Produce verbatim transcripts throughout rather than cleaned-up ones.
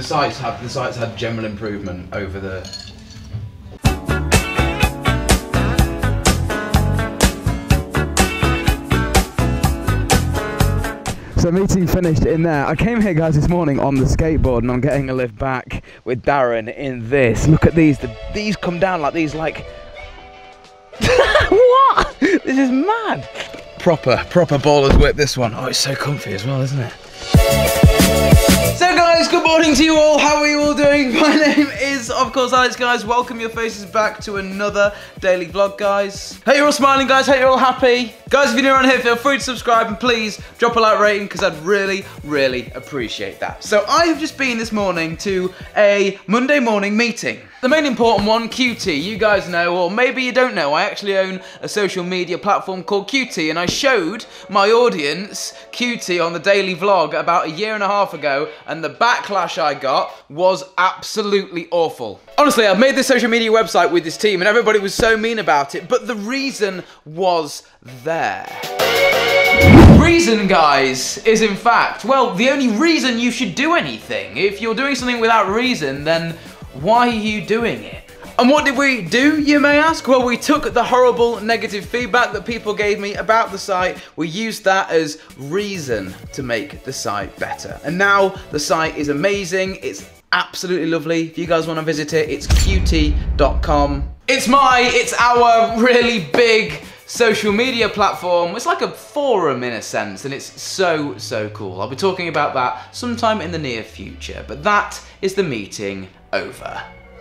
site's had the site's had general improvement over the. So meeting finished in there. I came here, guys, this morning on the skateboard, and I'm getting a lift back with Darren in this. Look at these. The, these come down like these, like. What? This is mad. Proper, proper baller's whip. This one. Oh, it's so comfy as well, isn't it? So guys, good morning to you all. How are you all doing? My name is, of course, Alex, guys. Welcome your faces back to another daily vlog, guys. Hope you're all smiling, guys. Hope you're all happy. Guys, if you're new around here, feel free to subscribe and please drop a like rating because I'd really, really appreciate that. So I have just been this morning to a Monday morning meeting. The main important one, Q T. You guys know, or maybe you don't know, I actually own a social media platform called Q T, and I showed my audience Q T on the daily vlog about a year and a half ago, and the backlash I got was absolutely awful. Honestly, I've made this social media website with this team and everybody was so mean about it, but the reason was there. Reason, guys, is in fact, well, the only reason you should do anything. If you're doing something without reason, then why are you doing it? And what did we do, you may ask? Well, we took the horrible negative feedback that people gave me about the site, we used that as reason to make the site better. And now the site is amazing, it's absolutely lovely. If you guys want to visit it, it's Q T dot com. It's my, it's our really big social media platform. It's like a forum in a sense, and it's so, so cool. I'll be talking about that sometime in the near future, but that is the meeting over.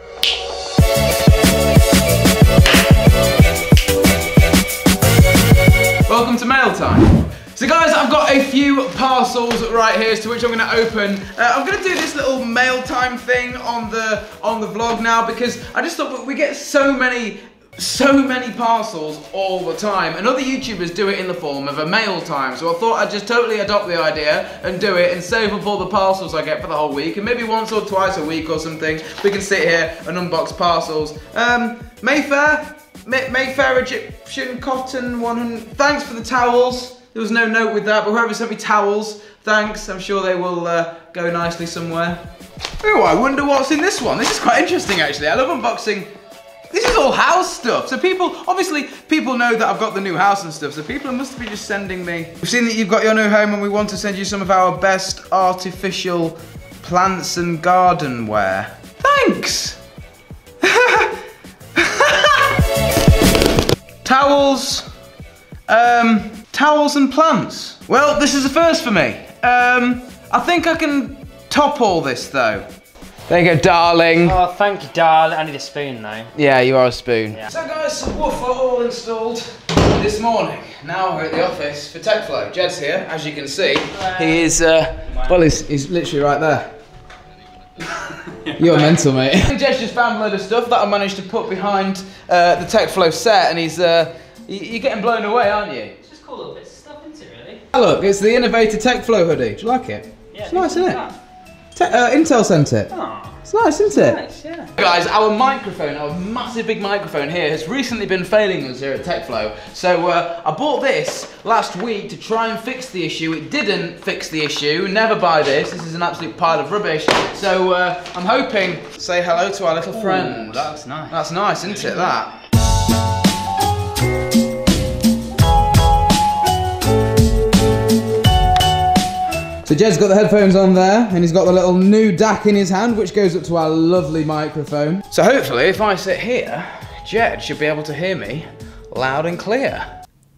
Welcome to mail time. So guys, I've got a few parcels right here, to which I'm going to open. Uh, I'm going to do this little mail time thing on the on the vlog now because I just thought we get so many so many parcels all the time, and other YouTubers do it in the form of a mail time, so I thought I'd just totally adopt the idea and do it and save up all the parcels I get for the whole week, and maybe once or twice a week or something we can sit here and unbox parcels. Um, Mayfair, May Mayfair Egyptian Cotton one hundred, thanks for the towels. There was no note with that, but whoever sent me towels, thanks. I'm sure they will uh, go nicely somewhere. Oh, I wonder what's in this one. This is quite interesting actually. I love unboxing. This is all house stuff. So people, obviously, people know that I've got the new house and stuff, so people must be just sending me. We've seen that you've got your new home and we want to send you some of our best artificial plants and garden wear. Thanks! Towels, um, towels and plants. Well, this is a first for me. Um, I think I can top all this though. There you go, darling. Oh, thank you, darling. I need a spoon, though. Yeah, you are a spoon. Yeah. So, guys, some woofer all installed this morning. Now we're at the office for TechFlow. Jed's here, as you can see. Uh, he is, uh, well, he's, he's literally right there. You're mental, mate. Jed's just found a load of stuff that I managed to put behind uh, the TechFlow set, and he's, uh, you're getting blown away, aren't you? It's just cool little bits of stuff, isn't it, really? Oh, look, it's the Innovator TechFlow hoodie. Do you like it? Yeah, it's nice, isn't it? That. Te uh, Intel sent it. Oh, it's nice, isn't it? Nice, yeah. Guys, our microphone, our massive big microphone here, has recently been failing us here at TechFlow. So uh, I bought this last week to try and fix the issue. It didn't fix the issue. Never buy this. This is an absolute pile of rubbish. So uh, I'm hoping to say hello to our little friend. Ooh, that's nice. That's nice, isn't it? That. So Jed's got the headphones on there, and he's got the little new D A C in his hand, which goes up to our lovely microphone. So hopefully, if I sit here, Jed should be able to hear me loud and clear.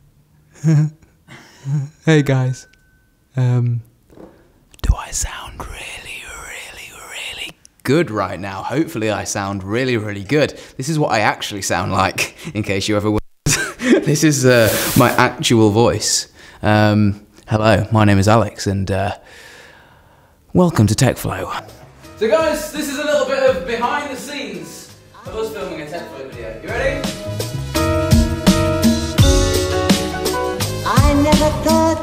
Hey guys, um, do I sound really, really, really good right now? Hopefully I sound really, really good. This is what I actually sound like, in case you ever wondered. This is uh, my actual voice. Um, Hello, my name is Alex, and uh, welcome to TechFlow. So guys, this is a little bit of behind the scenes of us filming a TechFlow video. You ready? I never thought.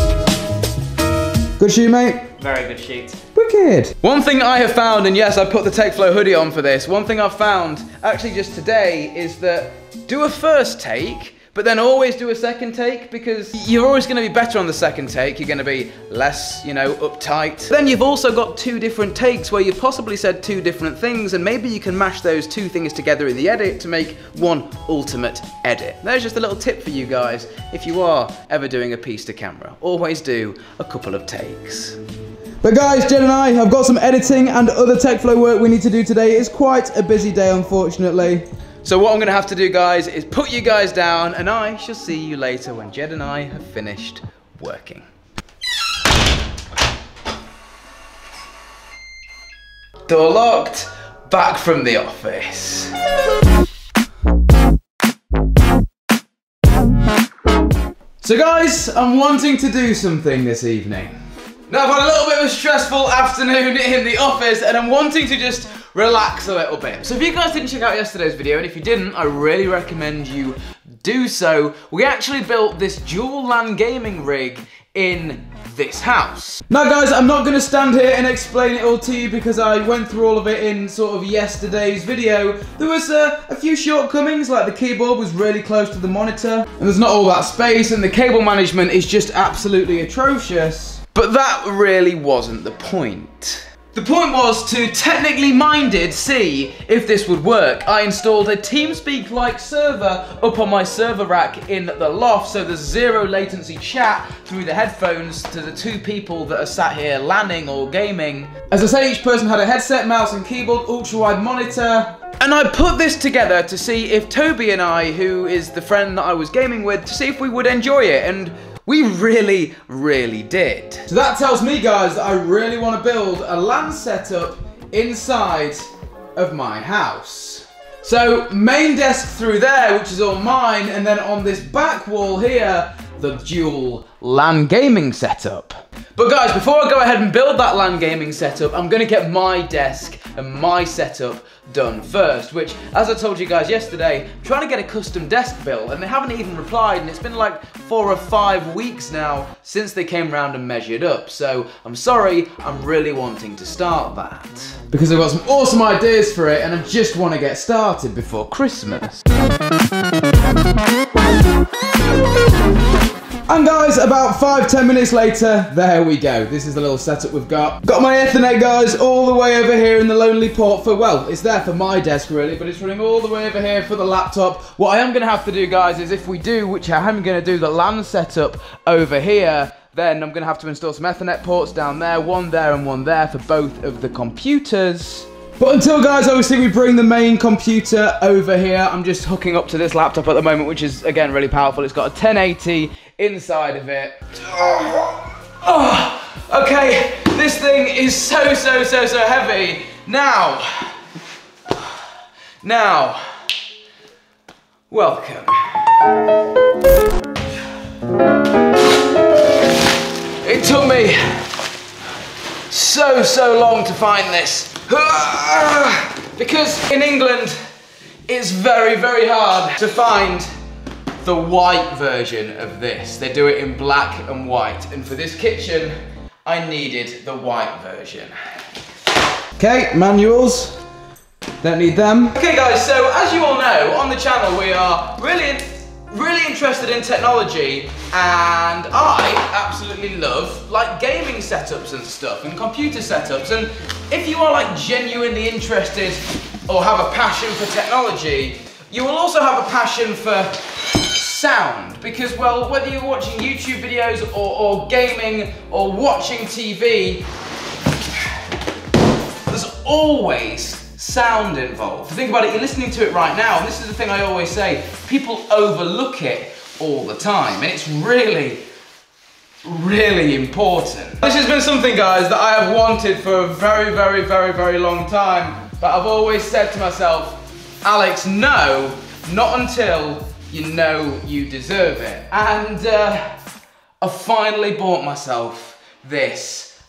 Good shoe, mate? Very good shoot. Wicked. One thing I have found, and yes, I put the TechFlow hoodie on for this, one thing I've found, actually just today, is that do a first take, but then always do a second take, because you're always going to be better on the second take. You're going to be less, you know, uptight. Then you've also got two different takes where you've possibly said two different things, and maybe you can mash those two things together in the edit to make one ultimate edit. There's just a little tip for you guys if you are ever doing a piece to camera. Always do a couple of takes. But guys, Jed and I have got some editing and other TechFlow work we need to do today. It's quite a busy day, unfortunately. So what I'm going to have to do, guys, is put you guys down, and I shall see you later when Jed and I have finished working. Door locked, back from the office. So guys, I'm wanting to do something this evening. Now I've had a little bit of a stressful afternoon in the office, and I'm wanting to just relax a little bit. So if you guys didn't check out yesterday's video, and if you didn't, I really recommend you do so. We actually built this dual LAN gaming rig in this house. Now guys, I'm not going to stand here and explain it all to you because I went through all of it in sort of yesterday's video. There was uh, a few shortcomings, like the keyboard was really close to the monitor, and there's not all that space, and the cable management is just absolutely atrocious. But that really wasn't the point. The point was to technically minded see if this would work. I installed a TeamSpeak-like server up on my server rack in the loft, so there's zero latency chat through the headphones to the two people that are sat here LANing or gaming. As I say, each person had a headset, mouse and keyboard, ultra-wide monitor. And I put this together to see if Toby and I, who is the friend that I was gaming with, to see if we would enjoy it, and we really, really did. So that tells me, guys, that I really want to build a LAN setup inside of my house. So main desk through there, which is all mine, and then on this back wall here, the dual LAN gaming setup. But guys, before I go ahead and build that LAN gaming setup, I'm gonna get my desk and my setup done first, which, as I told you guys yesterday, I'm trying to get a custom desk built, and they haven't even replied, and it's been like four or five weeks now since they came round and measured up, so I'm sorry, I'm really wanting to start that. Because I've got some awesome ideas for it, and I just want to get started before Christmas. And guys, about five, ten minutes later, there we go. This is the little setup we've got. Got my Ethernet, guys, all the way over here in the lonely port for, well, it's there for my desk really, but it's running all the way over here for the laptop. What I am gonna have to do, guys, is if we do, which I am gonna do, the LAN setup over here, then I'm gonna have to install some Ethernet ports down there, one there and one there for both of the computers. But until, guys, obviously we bring the main computer over here, I'm just hooking up to this laptop at the moment, which is, again, really powerful. It's got a ten eighty inside of it. Oh, oh, okay, this thing is so, so, so, so heavy. Now, now, welcome. It took me so, so long to find this. Because in England, it's very, very hard to find the white version of this. They do it in black and white, and for this kitchen, I needed the white version. Okay, manuals, don't need them. Okay guys, so as you all know, on the channel we are really, really interested in technology, and I absolutely love like gaming setups and stuff, and computer setups, and if you are like genuinely interested or have a passion for technology, you will also have a passion for sound, because, well, whether you're watching YouTube videos or, or gaming or watching T V, there's always sound involved. Think about it, you're listening to it right now, and this is the thing I always say, people overlook it all the time, and it's really, really important. This has been something, guys, that I have wanted for a very, very, very, very long time, but I've always said to myself, Alex, no, not until you know you deserve it. And uh, I finally bought myself this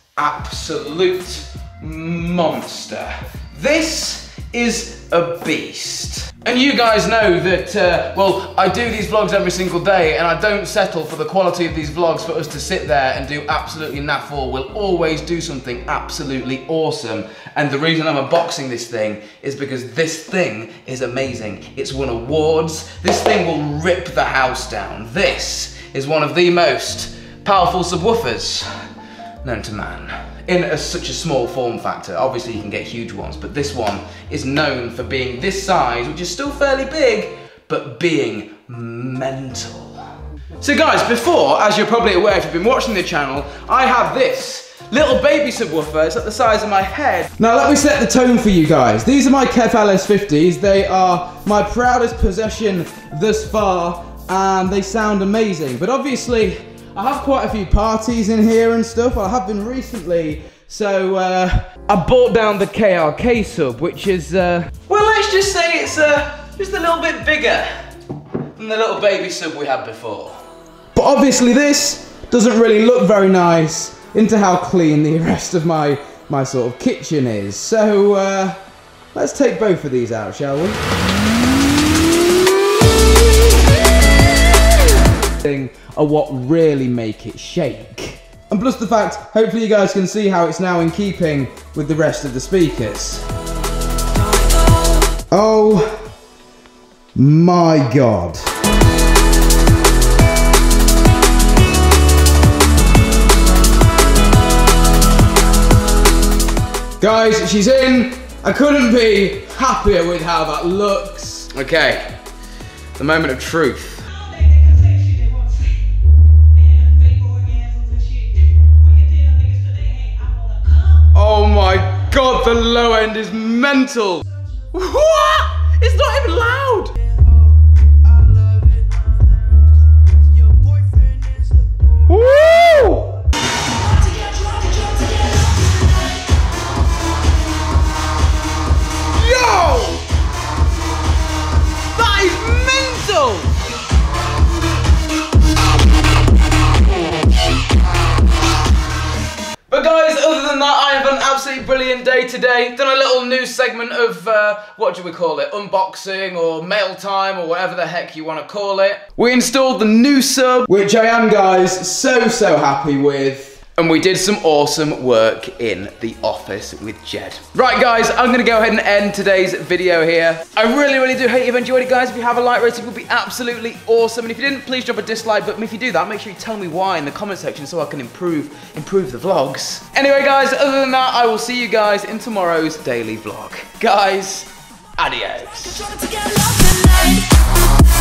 absolute monster. This is a beast. And you guys know that, uh, well, I do these vlogs every single day and I don't settle for the quality of these vlogs for us to sit there and do absolutely naff all. We'll always do something absolutely awesome. And the reason I'm unboxing this thing is because this thing is amazing. It's won awards. This thing will rip the house down. This is one of the most powerful subwoofers known to man. In a, such a small form factor. Obviously you can get huge ones, but this one is known for being this size, which is still fairly big, but being mental. So guys, before, as you're probably aware if you've been watching the channel, I have this little baby subwoofer. It's at the size of my head. Now let me set the tone for you guys. These are my Kef L S fifties. They are my proudest possession thus far, and they sound amazing. But obviously, I have quite a few parties in here and stuff. I have been recently, so uh, I bought down the K R K sub, which is, uh, well, let's just say it's uh, just a little bit bigger than the little baby sub we had before. But obviously this doesn't really look very nice into how clean the rest of my, my sort of kitchen is. So uh, let's take both of these out, shall we? Are what really make it shake. And plus the fact, hopefully you guys can see how it's now in keeping with the rest of the speakers. Oh my God. Guys, she's in. I couldn't be happier with how that looks. Okay, the moment of truth. Oh my God, the low end is mental. What? It's not even loud. Woo! Yo! That is mental! But guys, other than that, I have an absolutely brilliant day today. Done a little news segment of, uh, what do we call it? Unboxing or mail time or whatever the heck you want to call it. We installed the new sub, which I am, guys, so, so happy with. And we did some awesome work in the office with Jed. Right guys, I'm gonna go ahead and end today's video here. I really, really do hope you've enjoyed it, guys. If you have a like rating, it would be absolutely awesome. And if you didn't, please drop a dislike button. If you do that, make sure you tell me why in the comment section so I can improve, improve the vlogs. Anyway guys, other than that, I will see you guys in tomorrow's daily vlog. Guys, adios.